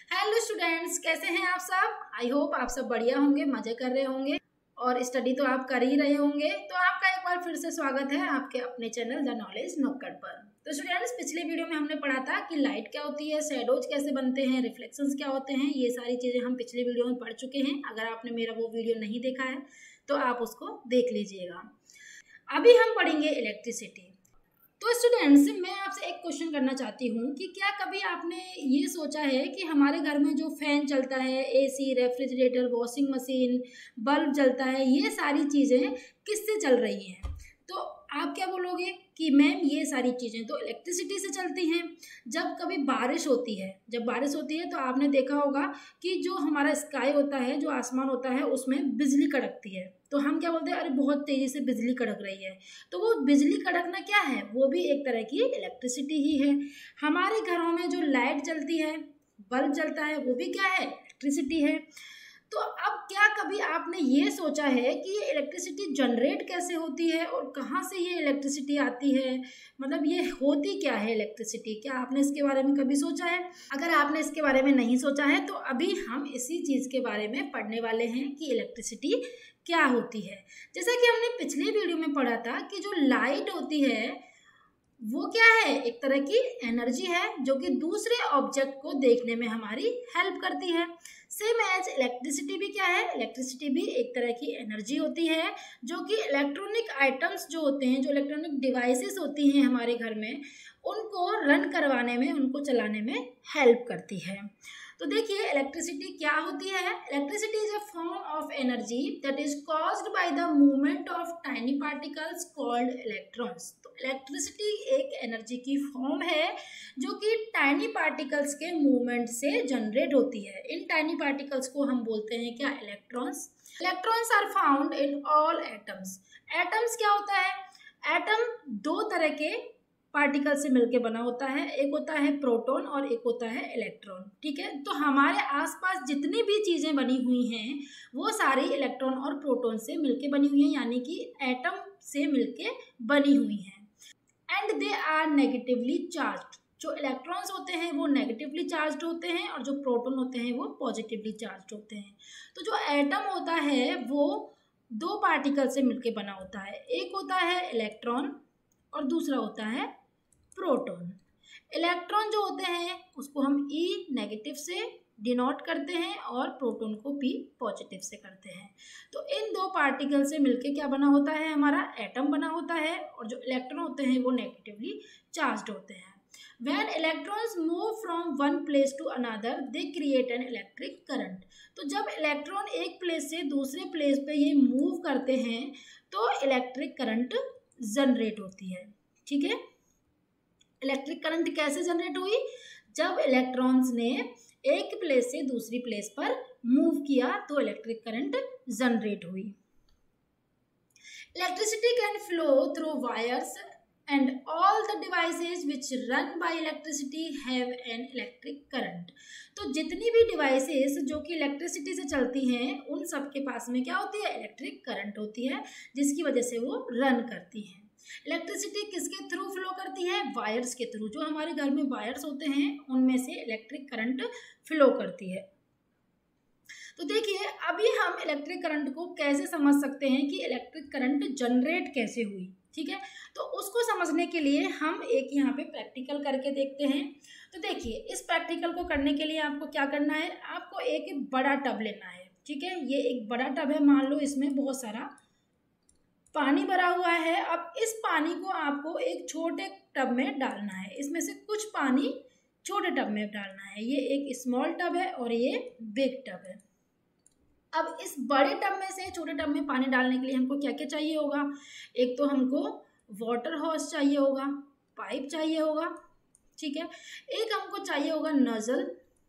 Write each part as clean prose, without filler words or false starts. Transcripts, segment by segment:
Hello students, कैसे हैं आप सब। आई होप आप सब बढ़िया होंगे, मजे कर रहे होंगे और स्टडी तो आप कर ही रहे होंगे। तो आपका एक बार फिर से स्वागत है आपके अपने चैनल द नॉलेज नुक्कड़ पर। तो स्टूडेंट्स, पिछले वीडियो में हमने पढ़ा था कि लाइट क्या होती है, शैडोज कैसे बनते हैं, रिफ्लेक्शंस क्या होते हैं। ये सारी चीजें हम पिछले वीडियो में पढ़ चुके हैं। अगर आपने मेरा वो वीडियो नहीं देखा है तो आप उसको देख लीजिएगा। अभी हम पढ़ेंगे इलेक्ट्रिसिटी। तो स्टूडेंट्स, मैं आपसे एक क्वेश्चन करना चाहती हूँ कि क्या कभी आपने ये सोचा है कि हमारे घर में जो फैन चलता है, AC, refrigerator, washing machine, bulb जलता है, ये सारी चीज़ें किससे चल रही हैं? तो आप क्या बोलोगे कि मैम ये सारी चीज़ें तो इलेक्ट्रिसिटी से चलती हैं। जब कभी बारिश होती है तो आपने देखा होगा कि जो हमारा स्काई होता है, जो आसमान होता है, उसमें बिजली कड़कती है। तो हम क्या बोलते हैं, अरे बहुत तेज़ी से बिजली कड़क रही है। तो वो बिजली कड़कना क्या है, वो भी एक तरह की इलेक्ट्रिसिटी ही है। हमारे घरों में जो लाइट जलती है, बल्ब जलता है, वो भी क्या है, इलेक्ट्रिसिटी है। तो अब क्या कभी आपने ये सोचा है कि ये इलेक्ट्रिसिटी जनरेट कैसे होती है और कहाँ से ये इलेक्ट्रिसिटी आती है, मतलब ये होती क्या है इलेक्ट्रिसिटी? क्या आपने इसके बारे में कभी सोचा है? अगर आपने इसके बारे में नहीं सोचा है तो अभी हम इसी चीज़ के बारे में पढ़ने वाले हैं कि इलेक्ट्रिसिटी क्या होती है। जैसा कि हमने पिछले वीडियो में पढ़ा था कि जो लाइट होती है वो क्या है, एक तरह की एनर्जी है जो कि दूसरे ऑब्जेक्ट को देखने में हमारी हेल्प करती है। सेम एज इलेक्ट्रिसिटी भी क्या है, इलेक्ट्रिसिटी भी एक तरह की एनर्जी होती है जो कि इलेक्ट्रॉनिक आइटम्स जो होते हैं, जो इलेक्ट्रॉनिक डिवाइसेस होती हैं हमारे घर में, उनको रन करवाने में, उनको चलाने में हेल्प करती है। तो देखिए इलेक्ट्रिसिटी क्या होती है। Electricity is a form of energy that is caused by the movement of tiny particles called electrons. तो इलेक्ट्रिसिटी एक एनर्जी की फॉर्म है जो कि टाइनी पार्टिकल्स के मूवमेंट से जनरेट होती है। इन टाइनी पार्टिकल्स को हम बोलते हैं क्या, electrons. Electrons are found in all atoms. Atoms क्या होता है, एटम दो तरह के पार्टिकल से मिलके बना होता है, एक होता है प्रोटॉन और एक होता है इलेक्ट्रॉन। ठीक है, तो हमारे आसपास जितनी भी चीजें बनी हुई हैं वो सारी इलेक्ट्रॉन और प्रोटॉन से मिलके बनी हुई हैं, यानी कि एटम से मिलके बनी हुई हैं। And they are negatively charged. जो इलेक्ट्रॉन्स होते हैं वो नेगेटिवली चार्ज्ड होते हैं और जो प्रोटॉन होते हैं वो पॉजिटिवली चार्ज्ड होते हैं। तो जो एटम होता है वो दो पार्टिकल से मिलके बना होता है, एक होता है इलेक्ट्रॉन और दूसरा होता है प्रोटॉन। इलेक्ट्रॉन जो होते हैं उसको हम ई नेगेटिव से डिनोट करते हैं और प्रोटॉन को पी पॉजिटिव से करते हैं। तो इन दो पार्टिकल से मिलके क्या बना होता है, हमारा एटम बना होता है और जो इलेक्ट्रॉन होते हैं वो नेगेटिवली चार्ज्ड होते हैं। When electrons move from one place to another, they create an electric current. तो जब इलेक्ट्रॉन एक प्लेस से दूसरे प्लेस पे ये मूव करते हैं तो इलेक्ट्रिक करंट जनरेट होती है। ठीक है, इलेक्ट्रिक करंट कैसे जनरेट हुई, जब इलेक्ट्रॉन्स ने एक प्लेस से दूसरी प्लेस पर मूव किया तो इलेक्ट्रिक करंट जनरेट हुई। Electricity can flow through wires and all the devices which run by electricity have an electric current. तो जितनी भी डिवाइसेस जो कि इलेक्ट्रिसिटी से चलती हैं उन सब के पास में क्या होती है, इलेक्ट्रिक करंट होती है, जिसकी वजह से वो रन करती हैं। इलेक्ट्रिसिटी किसके थ्रू फ्लो करती है, वायर्स के थ्रू। जो हमारे घर में वायर्स होते हैं उनमें से इलेक्ट्रिक करंट फ्लो करती है। तो देखिए अभी हम इलेक्ट्रिक करंट को कैसे समझ सकते हैं कि इलेक्ट्रिक करंट जनरेट कैसे हुई। ठीक है, तो उसको समझने के लिए हम एक यहाँ पे प्रैक्टिकल करके देखते हैं। तो देखिए इस प्रैक्टिकल को करने के लिए आपको क्या करना है, आपको एक बड़ा टब लेना है। ठीक है, ये एक बड़ा टब है, मान लो इसमें बहुत सारा पानी भरा हुआ है। अब इस पानी को आपको एक छोटे टब में डालना है, इसमें से कुछ पानी छोटे टब में डालना है। ये एक स्मॉल टब है और ये बिग टब है। अब इस बड़े टब में से छोटे टब में पानी डालने के लिए हमको क्या क्या चाहिए होगा, एक तो हमको वाटर हॉस चाहिए होगा, पाइप चाहिए होगा। ठीक है, एक हमको चाहिए होगा नजल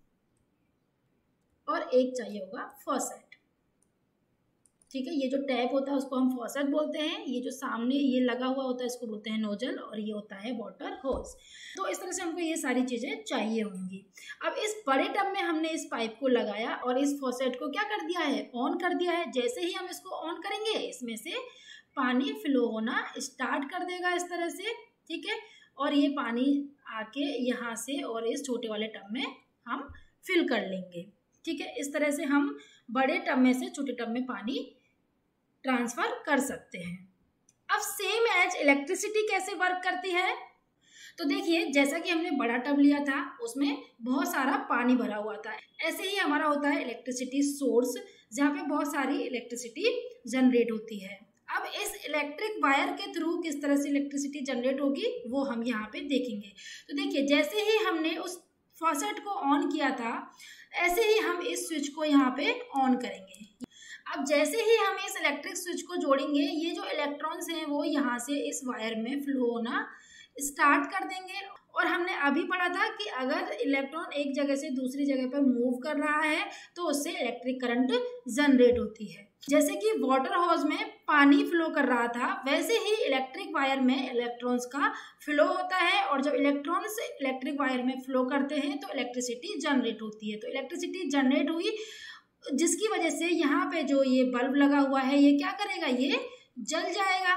और एक चाहिए होगा फॉसेट। ठीक है, ये जो टैप होता है उसको हम फॉसेट बोलते हैं, ये जो सामने ये लगा हुआ होता है इसको बोलते हैं नोजल और ये होता है वाटर होस। तो इस तरह से हमको ये सारी चीज़ें चाहिए होंगी। अब इस बड़े टब में हमने इस पाइप को लगाया और इस फॉसेट को क्या कर दिया है, ऑन कर दिया है। जैसे ही हम इसको ऑन करेंगे इसमें से पानी फ्लो होना स्टार्ट कर देगा इस तरह से। ठीक है, और ये पानी आके यहाँ से और इस छोटे वाले टब में हम फिल कर लेंगे। ठीक है, इस तरह से हम बड़े टब में से छोटे टब में पानी ट्रांसफर कर सकते हैं। अब सेम एज इलेक्ट्रिसिटी कैसे वर्क करती है, तो देखिए जैसा कि हमने बड़ा टब लिया था उसमें बहुत सारा पानी भरा हुआ था, ऐसे ही हमारा होता है इलेक्ट्रिसिटी सोर्स, जहाँ पे बहुत सारी इलेक्ट्रिसिटी जनरेट होती है। अब इस इलेक्ट्रिक वायर के थ्रू किस तरह से इलेक्ट्रिसिटी जनरेट होगी वो हम यहाँ पे देखेंगे। तो देखिए जैसे ही हमने उस फॉसेट को ऑन किया था ऐसे ही हम इस स्विच को यहाँ पे ऑन करेंगे। अब जैसे ही हम इस इलेक्ट्रिक स्विच को जोड़ेंगे ये जो इलेक्ट्रॉन्स हैं वो यहाँ से इस वायर में फ्लो होना स्टार्ट कर देंगे। और हमने अभी पढ़ा था कि अगर इलेक्ट्रॉन एक जगह से दूसरी जगह पर मूव कर रहा है तो उससे इलेक्ट्रिक करंट जनरेट होती है। जैसे कि वाटर हॉज में पानी फ्लो कर रहा था वैसे ही इलेक्ट्रिक वायर में इलेक्ट्रॉन्स का फ्लो होता है, और जब इलेक्ट्रॉन्स इलेक्ट्रिक वायर में फ्लो करते हैं तो इलेक्ट्रिसिटी जनरेट होती है। तो इलेक्ट्रिसिटी जनरेट हुई जिसकी वजह से यहाँ पे जो ये बल्ब लगा हुआ है ये क्या करेगा, ये जल जाएगा,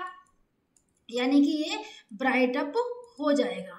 यानी कि ये ब्राइट अप हो जाएगा।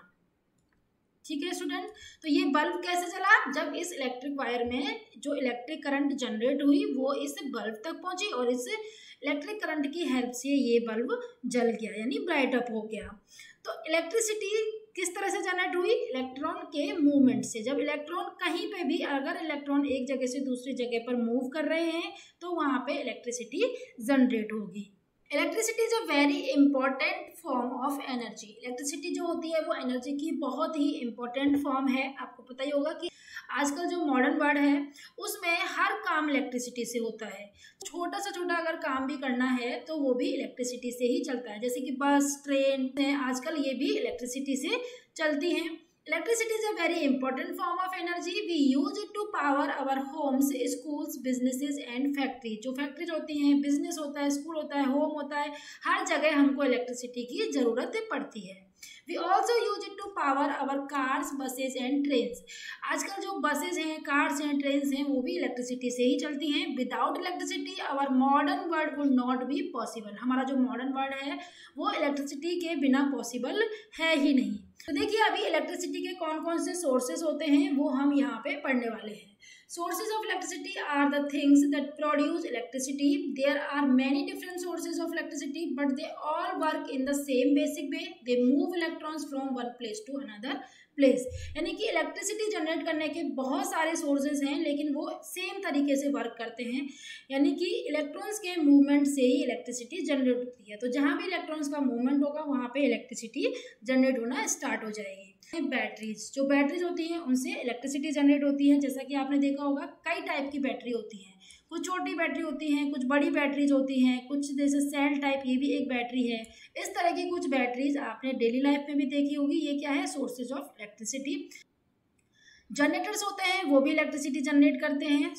ठीक है स्टूडेंट, तो ये बल्ब कैसे चला, जब इस इलेक्ट्रिक वायर में जो इलेक्ट्रिक करंट जनरेट हुई वो इस बल्ब तक पहुंची और इस इलेक्ट्रिक करंट की हेल्प से ये बल्ब जल गया, यानी ब्राइट अप हो गया। तो इलेक्ट्रिसिटी किस तरह से जनरेट हुई, इलेक्ट्रॉन के मूवमेंट से। जब इलेक्ट्रॉन कहीं पे भी, अगर इलेक्ट्रॉन एक जगह से दूसरी जगह पर मूव कर रहे हैं तो वहाँ पे इलेक्ट्रिसिटी जनरेट होगी। Electricity is a very important form of energy. Electricity जो होती है वो एनर्जी की बहुत ही इंपॉर्टेंट फॉर्म है। आपको पता ही होगा कि आजकल जो मॉडर्न वर्ल्ड है उसमें हर काम इलेक्ट्रिसिटी से होता है। छोटा से छोटा अगर काम भी करना है तो वो भी इलेक्ट्रिसिटी से ही चलता है, जैसे कि बस, ट्रेन है आजकल ये भी इलेक्ट्रिसिटी से चलती हैं। Electricity is a very important form of energy. We use it to power our homes, schools, businesses and factory. जो फैक्ट्रीज होती हैं, बिजनेस होता है, स्कूल होता है, होम होता है, हर जगह हमको इलेक्ट्रिसिटी की ज़रूरत पड़ती है। We also use it to power our cars, buses and trains. आजकल जो बसेज हैं, कार्स हैं, ट्रेन्स हैं वो भी इलेक्ट्रिसिटी से ही चलती हैं। Without electricity our modern world would not be possible. हमारा जो मॉडर्न वर्ल्ड है वो इलेक्ट्रिसिटी के बिना पॉसिबल है ही नहीं। तो देखिए अभी इलेक्ट्रिसिटी के कौन कौन से सोर्सेज होते हैं वो हम यहाँ पे पढ़ने वाले हैं। Sources of electricity are the things that produce electricity. There are many different sources of electricity, but they all work in the same basic way. They move electrons from one place to another place. यानी कि electricity generate करने के बहुत सारे sources हैं लेकिन वो same तरीके से वर्क करते हैं, यानी कि इलेक्ट्रॉन्स के मूवमेंट से ही इलेक्ट्रिसिटी जनरेट होती है। तो जहाँ भी इलेक्ट्रॉन्स का मूवमेंट होगा वहाँ पे इलेक्ट्रिसिटी जनरेट होना स्टार्ट हो जाएगी। बैटरीज, जो बैटरीज होती हैं उनसे इलेक्ट्रिसिटी जनरेट होती है। जैसा कि आपने देखा होगा कई टाइप की बैटरी होती हैं, कुछ छोटी बैटरी होती हैं, कुछ बड़ी बैटरीज होती हैं, कुछ जैसे सेल टाइप ये भी एक बैटरी है। इस तरह की कुछ बैटरीज आपने डेली लाइफ में भी देखी होगी। ये क्या है, सोर्सेज ऑफ इलेक्ट्रिसिटी। जनरेटर्स होते हैं वो भी इलेक्ट्रिसिटी जनरेट करते हैं।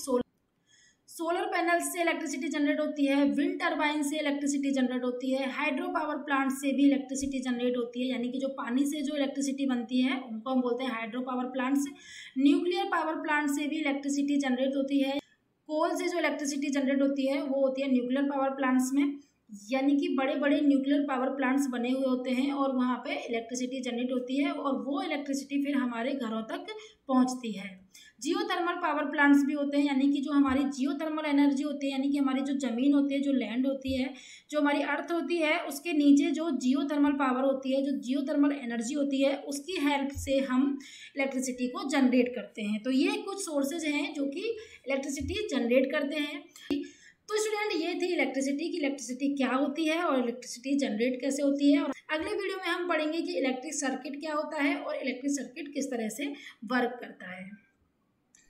सोलर पैनल से इलेक्ट्रिसिटी जनरेट होती है, विंड टरबाइन से इलेक्ट्रिसिटी जनरेट होती है, हाइड्रो पावर प्लांट से भी इलेक्ट्रिसिटी जनरेट होती है, यानी कि जो पानी से जो इलेक्ट्रिसिटी बनती है उनको हम बोलते हैं hydro power plants. Nuclear power plant से भी इलेक्ट्रिसिटी जनरेट होती है। कोल से जो इलेक्ट्रिसिटी जनरेट होती है वो होती है न्यूक्लियर पावर प्लांट्स में, यानी कि बड़े बड़े न्यूक्लियर पावर प्लांट्स बने हुए होते हैं और वहाँ पे इलेक्ट्रिसिटी जनरेट होती है और वो इलेक्ट्रिसिटी फिर हमारे घरों तक पहुँचती है। जियोथर्मल पावर प्लांट्स भी होते हैं, यानी कि जो हमारी जियोथर्मल एनर्जी होती है, यानी कि हमारी जो ज़मीन होती है, जो लैंड होती है, जो हमारी अर्थ होती है उसके नीचे जो जियोथर्मल पावर होती है, जो जियोथर्मल एनर्जी होती है उसकी हेल्प से हम इलेक्ट्रिसिटी को जनरेट करते हैं। तो ये कुछ सोर्सेज हैं जो कि इलेक्ट्रिसिटी जनरेट करते हैं। तो स्टूडेंट ये थी इलेक्ट्रिसिटी की इलेक्ट्रिसिटी क्या होती है और इलेक्ट्रिसिटी जनरेट कैसे होती है। और अगले वीडियो में हम पढ़ेंगे कि इलेक्ट्रिक सर्किट क्या होता है और इलेक्ट्रिक सर्किट किस तरह से वर्क करता है।